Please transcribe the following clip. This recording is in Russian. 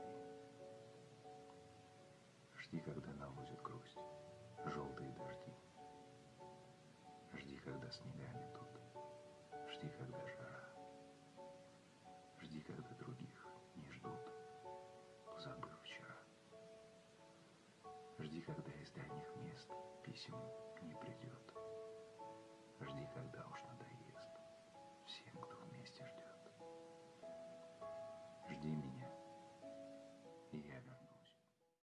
спокойствии. Жди, когда навозит грусть, желтые дожди. Жди, когда снегами